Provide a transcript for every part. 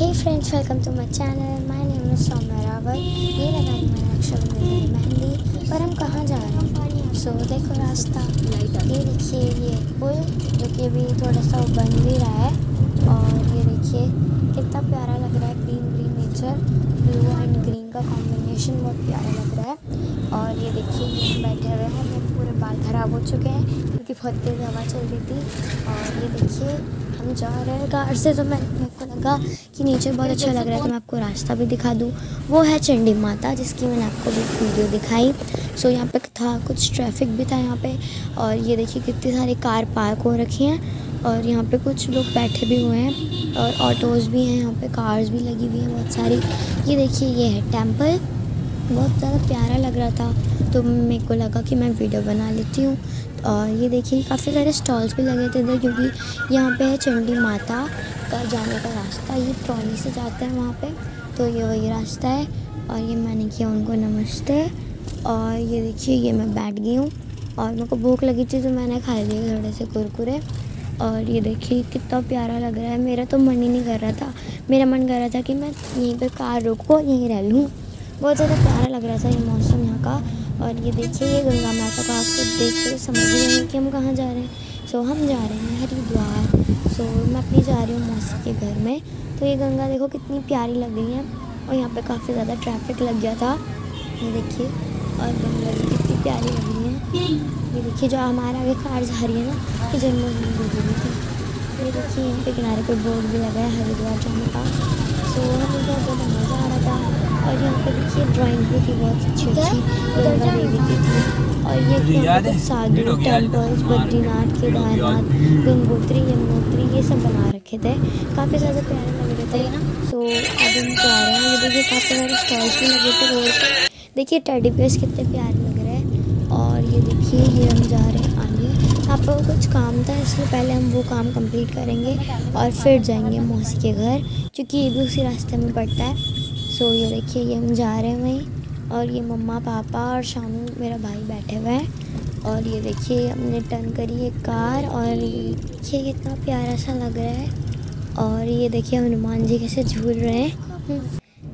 Hey friends, welcome to my channel. My name is Saumya Rawat. ये लगाई मैंने रक्षाबंधन में मेहंदी। पर हम कहाँ जा रहे हैं? सो देखो रास्ता, ये देखिए ये पुल जो कि अभी थोड़ा सा बन भी रहा है। और ये देखिए कितना प्यारा लग रहा है, green green nature, blue and green का कॉम्बिनेशन बहुत प्यारा लग रहा है। और ये देखिए ये बैठे हुए हैं, मेरे पूरे बाल ख़राब हो चुके हैं क्योंकि बहुत तेज़ हवा चल रही थी। और ये देखिए हम जा रहे हैं कार से, तो मेरे को लगा कि नीचे बहुत अच्छा लग रहा है तो मैं आपको रास्ता भी दिखा दूँ। वो है चंडी माता, जिसकी मैंने आपको भी वीडियो दिखाई। सो यहाँ पे था कुछ ट्रैफिक भी था यहाँ पे। और ये देखिए कितनी सारी कार पार्क हो रखी हैं और यहाँ पे कुछ लोग बैठे भी हुए हैं और ऑटोज़ भी हैं यहाँ पे, कार्स भी लगी हुई हैं बहुत सारी। ये देखिए ये है टेम्पल, बहुत ज़्यादा प्यारा लग रहा था तो मेरे को लगा कि मैं वीडियो बना लेती हूँ। और ये देखिए काफ़ी सारे स्टॉल्स भी लगे थे इधर, क्योंकि यहाँ पे है चंडी माता का जाने का रास्ता। ये ट्रॉली से जाते हैं वहाँ पे, तो ये वही रास्ता है। और ये मैंने किया उनको नमस्ते। और ये देखिए ये मैं बैठ गई हूँ और मेरे को भूख लगी थी तो मैंने खा लिए थोड़े से कुरकुरे। और ये देखिए कितना प्यारा लग रहा है। मेरा तो मन ही नहीं कर रहा था, मेरा मन कर रहा था कि मैं यहीं पर कार रोको यहीं रह लूँ। बहुत ज़्यादा प्यारा लग रहा था ये मौसम यहाँ का। और ये देखिए ये गंगा माता को आपको देख कर समझ रहे हैं कि हम कहाँ जा रहे हैं। सो हम जा रहे हैं हरिद्वार। सो मैं अपनी जा रही हूँ मौसी के घर में। तो ये गंगा देखो कितनी प्यारी लग रही है और यहाँ पे काफ़ी ज़्यादा ट्रैफिक लग गया था, ये देखिए। और गंगा भी कितनी प्यारी लग रही है। ये देखिए जो हमारे आगे कार जा रही है ना, ये जन्मभूमि डूबी थी। ये देखिए यहाँ पे किनारे पर बोर्ड भी लगा है हरिद्वार जाने का। सो हमें बहुत ज़्यादा मज़ा आ रहा था। और यहाँ पे देखिए ड्राइंग भी थी बहुत अच्छी गंगा देवी की थी। और ये कुछ साधु टेम्पल्स, बद्रीनाथ, केदारनाथ, गंगोत्री, यमुनोत्री, ये सब बना रखे थे, काफ़ी ज़्यादा प्यारे लग रहे थे। सो अब हम जा रहे हैं। ये देखिए काफ़ी सारे स्टॉल्स भी लगे थे रोड पर। देखिए टेडी बेयर्स कितने प्यारे लग रहे हैं। और ये देखिए ये हम जा रहे हैं आगे। यहाँ पर कुछ काम था इसलिए पहले हम वो काम कंप्लीट करेंगे और फिर जाएंगे मौसी के घर, क्योंकि ये भी उसी रास्ते में पड़ता है। सो ये देखिए ये हम जा रहे हैं वहीं। और ये मम्मा पापा और शानू मेरा भाई बैठे हुए हैं। और ये देखिए हमने टर्न करी है कार और ये देखिए कितना प्यारा सा लग रहा है। और ये देखिए हनुमान जी कैसे झूल रहे हैं।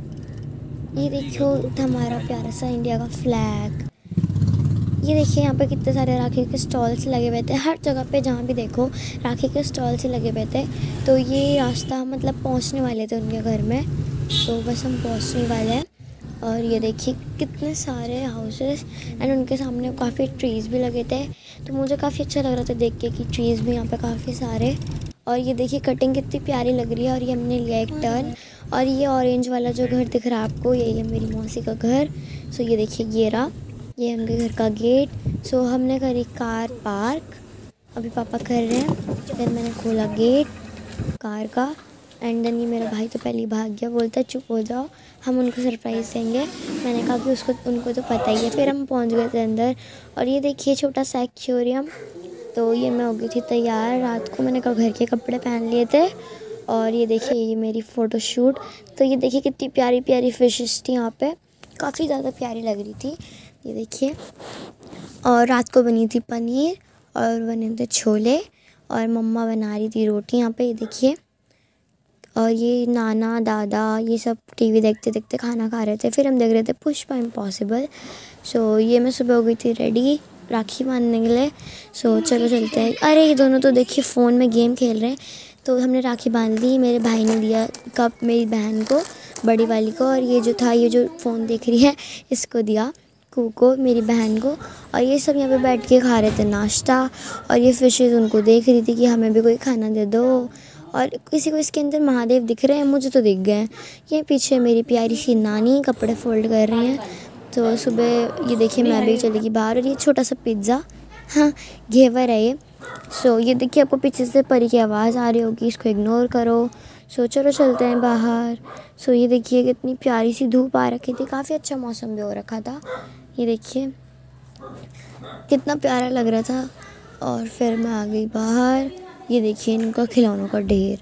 ये देखो हमारा प्यारा सा इंडिया का फ्लैग। ये देखिए यहाँ पे कितने सारे राखी के स्टॉल्स लगे हुए थे, हर जगह पे जहाँ भी देखो राखी के स्टॉल्स ही लगे हुए थे। तो ये रास्ता मतलब पहुँचने वाले थे उनके घर में, तो बस हम पहुँचने वाले हैं। और ये देखिए कितने सारे हाउसेस एंड उनके सामने काफ़ी ट्रीज़ भी लगे थे, तो मुझे काफ़ी अच्छा लग रहा था देख के कि ट्रीज़ भी यहाँ पे काफ़ी सारे। और ये देखिए कटिंग कितनी प्यारी लग रही है। और ये हमने लिया एक टर्न। और ये ऑरेंज वाला जो घर दिख रहा है आपको, यही है मेरी मौसी का घर। सो ये देखिए ये रहा, ये उनके घर का गेट। सो हमने करी कार पार्क, अभी पापा कर रहे हैं। फिर मैंने खोला गेट कार का एंड देन ये मेरा भाई तो पहले ही भाग गया, बोलता है चुप हो जाओ, हम उनको सरप्राइज़ देंगे। मैंने कहा कि उनको तो पता ही है। फिर हम पहुंच गए थे अंदर। और ये देखिए छोटा सा एक्वेरियम। तो ये मैं हो गई थी तैयार, रात को मैंने घर के कपड़े पहन लिए थे। और ये देखिए ये मेरी फ़ोटोशूट। तो ये देखिए कितनी प्यारी प्यारी फिशेस थी यहाँ पे, काफ़ी ज़्यादा प्यारी लग रही थी, ये देखिए। और रात को बनी थी पनीर और बने थे छोले और मम्मा बना रही थी रोटी यहाँ पे, ये देखिए। और ये नाना दादा ये सब टीवी देखते देखते खाना खा रहे थे। फिर हम देख रहे थे पुष्पा इम्पॉसिबल। सो ये मैं सुबह हो गई थी रेडी राखी बांधने के लिए। सो चलो चलते हैं। अरे ये दोनों तो देखिए फ़ोन में गेम खेल रहे हैं। तो हमने राखी बांध ली, मेरे भाई ने दिया कप मेरी बहन को, बड़ी वाली को। और ये जो था, ये जो फ़ोन देख रही है, इसको दिया को, मेरी बहन को। और ये सब यहाँ पे बैठ के खा रहे थे नाश्ता। और ये फिशेज़ उनको देख रही थी कि हमें भी कोई खाना दे दो। और किसी को इसके अंदर महादेव दिख रहे हैं, मुझे तो दिख गए। ये पीछे मेरी प्यारी सी नानी कपड़े फोल्ड कर रही हैं। तो सुबह ये देखिए मैं भी चलेगी बाहर। और ये छोटा सा पिज़्ज़ा, हाँ घेवर है ये। सो ये देखिए आपको पीछे से परी की आवाज़ आ रही होगी, इसको इग्नोर करो। सो चलो चलते हैं बाहर। सो ये देखिए कितनी प्यारी सी धूप आ रखी थी, काफ़ी अच्छा मौसम भी हो रखा था, ये देखिए कितना प्यारा लग रहा था। और फिर मैं आ गई बाहर। ये देखिए इनका खिलौनों का ढेर।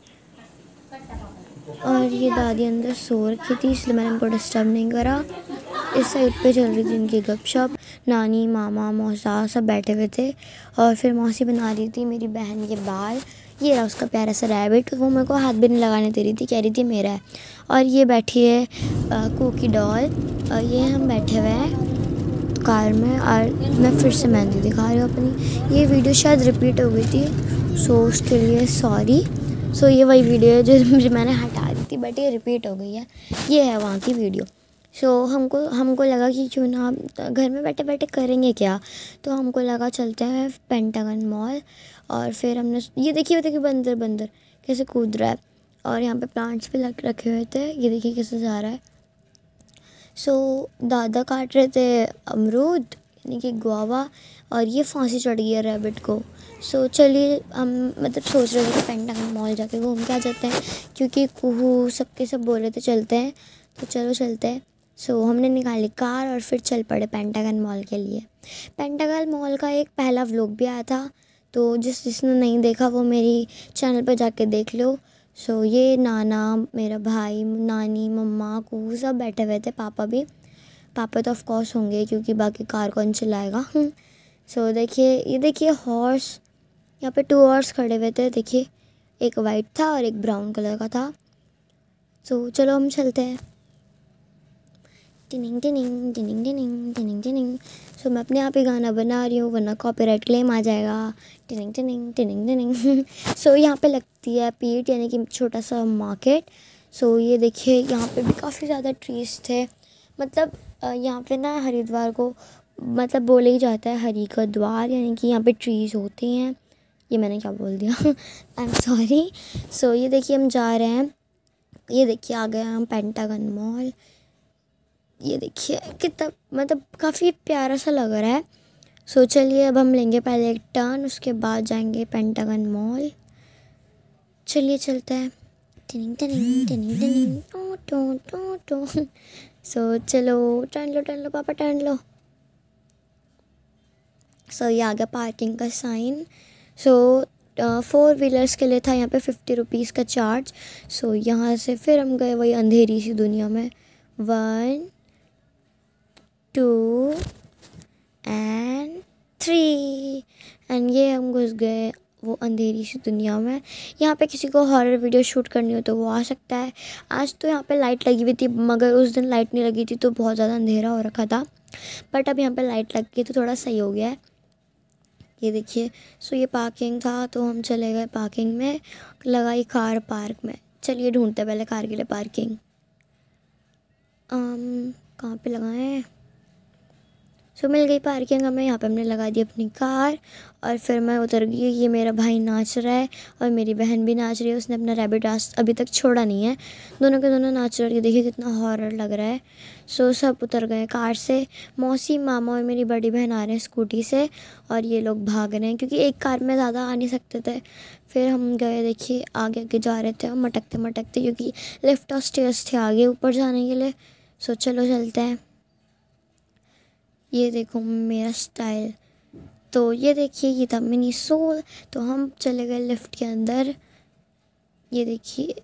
और ये दादी अंदर सो रखी थी इसलिए मैंने इनको डिस्टर्ब नहीं करा। इस साइड पे चल रही थी इनकी गपशप, नानी मामा मौसा सब बैठे हुए थे। और फिर मौसी बना रही थी मेरी बहन के बाल, ये रहा उसका प्यारा सा रैबिट, वो मेरे को हाथ भी नहीं लगाने दे रही थी, कह रही थी मेरा है। और ये बैठी है कुकी डॉल, और ये हम बैठे हुए हैं कार में, और मैं फिर से मेहंदी दिखा रही हूँ अपनी। ये वीडियो शायद रिपीट हो गई थी, सो उसके लिए सॉरी। सो ये वही वीडियो है जो मैंने हटा दी थी, बट ये रिपीट हो गई है, ये है वहाँ की वीडियो। सो हमको लगा कि क्यों ना घर में बैठे बैठे करेंगे क्या, तो हमको लगा चलते हैं पेंटागन मॉल। और फिर हमने ये देखिए बंदर कैसे कूद रहा है, और यहाँ पे प्लांट्स भी रखे हुए थे, ये देखिए कैसे जा रहा है। सो दादा काट रहे थे अमरूद यानी कि गुआवा, और ये फांसी चढ़ गई है रैबिट को। सो चलिए हम मतलब सोच रहे थे कि पेंटागन मॉल जाके घूम के आ जाते हैं, क्योंकि कुहू सबके सब बोल रहे थे चलते हैं, तो चलो चलते हैं। सो हमने निकाली कार और फिर चल पड़े पेंटागन मॉल के लिए। पेंटागन मॉल का एक पहला व्लॉग भी आया था, तो जिसने नहीं देखा वो मेरी चैनल पर जाके देख लो। सो ये नाना, मेरा भाई, नानी, मम्मा, कुहू सब बैठे हुए थे, पापा भी। पापा तो ऑफ कोर्स होंगे क्योंकि बाकी कार कौन चलाएगा। सो देखिए, ये देखिए हॉर्स, यहाँ पे 2 हॉर्स खड़े हुए थे, देखिए एक वाइट था और एक ब्राउन कलर का था। सो चलो हम चलते हैं। टिनिंग टिनिंग टिनिंग टिनिंग टिनिंग टिनिंग। सो मैं अपने आप ही गाना बना रही हूँ वरना कॉपीराइट क्लेम आ जाएगा। टिनिंग टिनिंग टिनिंग टिनिंग। सो यहाँ पे लगती है पीट यानी कि छोटा सा मार्केट। सो ये देखिए यहाँ पे भी काफ़ी ज़्यादा ट्रीज़ थे, मतलब यहाँ पे ना हरिद्वार को मतलब बोले ही जाता है हरि का द्वार, यानी कि यहाँ पे ट्रीज़ होती हैं। ये मैंने क्या बोल दिया, आई एम सॉरी। सो ये देखिए हम जा रहे हैं, ये देखिए आ गए हम पेंटागन मॉल। ये देखिए कितना मतलब काफ़ी प्यारा सा लग रहा है। सो चलिए अब हम लेंगे पहले एक टर्न, उसके बाद जाएंगे पेंटागन मॉल। चलिए चलते हैं। टिनिंग टिनिंग टिनिंग टिनिंग टो टो टो टो। सो चलो टर्न लो पापा टर्न लो। सो ये आ गया पार्किंग का साइन। सो 4 व्हीलर्स के लिए था यहाँ पे 50 रुपीज़ का चार्ज। सो यहाँ से फिर हम गए वही अंधेरी सी दुनिया में। 1 2 एंड 3 एंड ये हम घुस गए वो अंधेरी सी दुनिया में। यहाँ पे किसी को हॉरर वीडियो शूट करनी हो तो वो आ सकता है। आज तो यहाँ पे लाइट लगी हुई थी, मगर उस दिन लाइट नहीं लगी थी तो बहुत ज़्यादा अंधेरा हो रखा था, बट अब यहाँ पे लाइट लग गई तो थोड़ा सही हो गया है। ये देखिए, सो ये पार्किंग था तो हम चले गए पार्किंग में, लगाई कार पार्क में। चलिए ढूंढते पहले कार के लिए पार्किंग। कहाँ पे लगाएं। सो मिल गई पार्किंग हमें, यहाँ पे हमने लगा दी अपनी कार और फिर मैं उतर गई। ये मेरा भाई नाच रहा है और मेरी बहन भी नाच रही है, उसने अपना रैबिट अभी तक छोड़ा नहीं है, दोनों के दोनों नाच रहे हैं। देखिए कितना हॉरर लग रहा है। सो सब उतर गए कार से, मौसी, मामा और मेरी बड़ी बहन आ रहे हैं स्कूटी से, और ये लोग भाग रहे हैं क्योंकि एक कार में ज़्यादा आ नहीं सकते थे। फिर हम गए, देखिए आगे आगे जा रहे थे और मटकते मटकते, क्योंकि लिफ्ट और स्टेयर्स थे आगे ऊपर जाने के लिए। सो चलो चलते हैं। ये देखो मेरा स्टाइल। तो ये देखिए ये था मिनी सोल। तो हम चले गए लिफ्ट के अंदर, ये देखिए।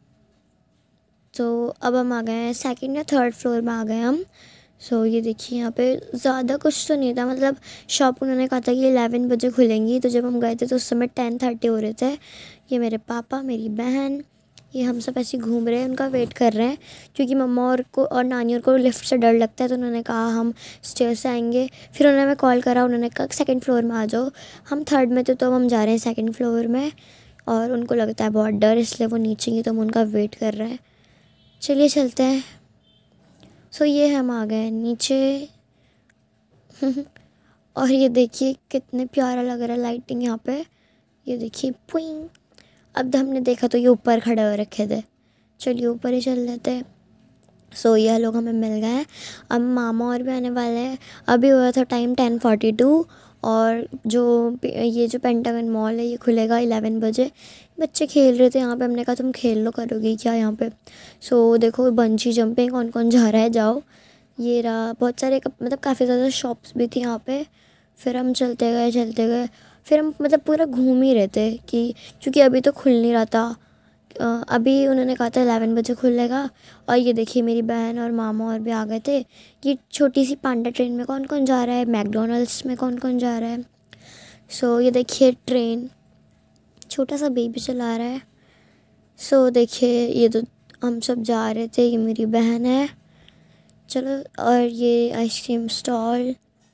तो अब हम आ गए हैं 2nd या 3rd फ्लोर में आ गए हम। सो ये देखिए यहाँ पे ज़्यादा कुछ तो नहीं था, मतलब शॉप उन्होंने कहा था कि 11 बजे खुलेंगी, तो जब हम गए थे तो उस समय 10:30 हो रहे थे। ये मेरे पापा, मेरी बहन, ये हम सब ऐसे घूम रहे हैं, उनका वेट कर रहे हैं, क्योंकि मम्मा और नानी और को लिफ्ट से डर लगता है, तो उन्होंने कहा हम स्टेयर से आएंगे। फिर उन्होंने हमें कॉल करा, उन्होंने कहा 2nd फ्लोर में आ जाओ। हम 3rd में थे तो हम जा रहे हैं 2nd फ्लोर में, और उनको लगता है बहुत डर, इसलिए वो नीचे ही, तो हम उनका वेट कर रहे हैं। चलिए चलते हैं। सो ये हम आ गए नीचे। और ये देखिए कितने प्यारा लग रहा है लाइटिंग यहाँ पे, ये देखिए पुइंग। अब हमने देखा तो ये ऊपर खड़े हो रखे थे, चलिए ऊपर ही चल लेते हैं। सो ये लोग हमें मिल गए हैं, अब मामा और भी आने वाले हैं। अभी हुआ था टाइम 10:42, और ये जो पेंटागन मॉल है ये खुलेगा 11 बजे। बच्चे खेल रहे थे यहाँ पे, हमने कहा तुम खेल लो, करोगी क्या यहाँ पे। सो देखो बंची जंपिंग, कौन कौन जा रहा है, जाओ। ये रहा, बहुत सारे मतलब काफ़ी ज़्यादा शॉप्स भी थी यहाँ पे। फिर हम चलते गए, फिर हम मतलब पूरा घूम ही रहे थे कि क्योंकि अभी तो खुल नहीं रहा था। अभी उन्होंने कहा था 11 बजे खुलेगा। और ये देखिए मेरी बहन और मामा और भी आ गए थे। ये छोटी सी पांडा ट्रेन में कौन कौन जा रहा है, मैकडोनल्ड्स में कौन कौन जा रहा है। सो ये देखिए ट्रेन, छोटा सा बेबी चला रहा है। सो देखिए ये तो हम सब जा रहे थे, ये मेरी बहन है। चलो, और ये आइसक्रीम स्टॉल।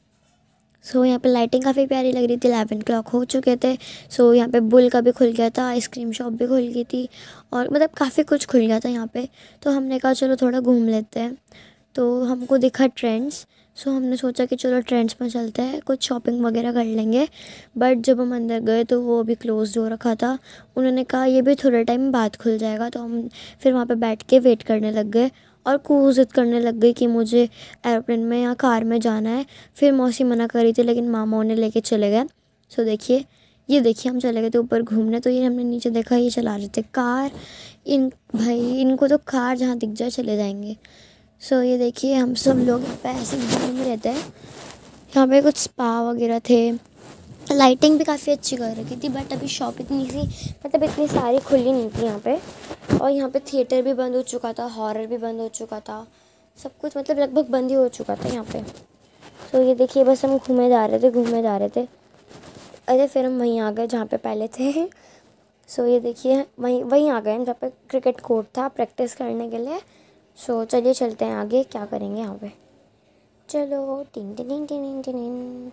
सो यहाँ पे लाइटिंग काफ़ी प्यारी लग रही थी। 11 o'clock हो चुके थे। सो यहाँ पे बुल का भी खुल गया था, आइसक्रीम शॉप भी खुल गई थी, और मतलब काफ़ी कुछ खुल गया था यहाँ पे। तो हमने कहा चलो थोड़ा घूम लेते हैं। तो हमको दिखा ट्रेंड्स। सो हमने सोचा कि चलो ट्रेंड्स में चलते हैं, कुछ शॉपिंग वगैरह कर लेंगे। बट जब हम अंदर गए तो वो अभी क्लोज हो रखा था। उन्होंने कहा ये भी थोड़े टाइम बाद खुल जाएगा। तो हम फिर वहाँ पे बैठ के वेट करने लग गए और खूब ज़िद करने लग गई कि मुझे एरोप्लेन में या कार में जाना है। फिर मौसी मना कर रही थी, लेकिन मामा उन्हें लेके चले गए। सो देखिए, ये देखिए हम चले गए थे ऊपर घूमने। तो ये हमने नीचे देखा, ये चला रहे थे कार। भाई इनको तो कार जहाँ दिख जाए चले जाएंगे। सो ये देखिए हम सब लोग यहाँ पे ऐसे घूम रहे थे। यहाँ पे कुछ स्पा वगैरह थे, लाइटिंग भी काफ़ी अच्छी कर रखी थी। बट अभी शॉप इतनी सी मतलब इतनी सारी खुली नहीं थी यहाँ पे। और यहाँ पे थिएटर भी बंद हो चुका था, हॉरर भी बंद हो चुका था, सब कुछ मतलब लगभग बंद ही हो चुका था यहाँ पे। तो ये देखिए बस हम घूमे जा रहे थे। अरे फिर हम वहीं आ गए जहाँ पे पहले थे। सो ये देखिए वहीं आ गए जहाँ पे क्रिकेट कोर्ट था प्रैक्टिस करने के लिए। सो चलिए चलते हैं आगे, क्या करेंगे यहाँ पे। चलो टिन टिन टिन टिन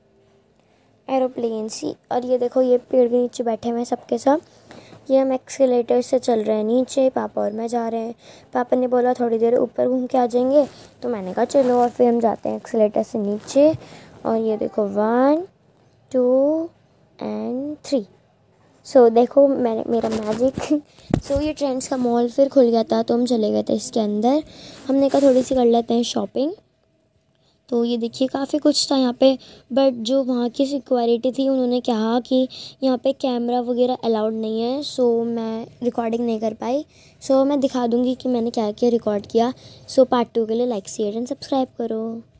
एरोप्लेन सी। और ये देखो ये पेड़ के नीचे बैठे हुए हैं सबके सब। ये हम एक्सीलेटर से चल रहे हैं नीचे, पापा और मैं जा रहे हैं। पापा ने बोला थोड़ी देर ऊपर घूम के आ जाएंगे, तो मैंने कहा चलो। और फिर हम जाते हैं एक्सीलेटर से नीचे। और ये देखो 1 2 and 3। सो देखो मेरा मैजिक। सो ये ट्रेंड्स का मॉल फिर खुल गया था, तो हम चले गए थे इसके अंदर। हमने कहा थोड़ी सी कर लेते हैं शॉपिंग। तो ये देखिए काफ़ी कुछ था यहाँ पे। बट जो वहाँ की सिक्योरिटी थी उन्होंने कहा कि यहाँ पे कैमरा वगैरह अलाउड नहीं है। सो मैं रिकॉर्डिंग नहीं कर पाई। सो मैं दिखा दूँगी कि मैंने क्या क्या रिकॉर्ड किया। सो पार्ट 2 के लिए लाइक शेयर एंड सब्सक्राइब करो।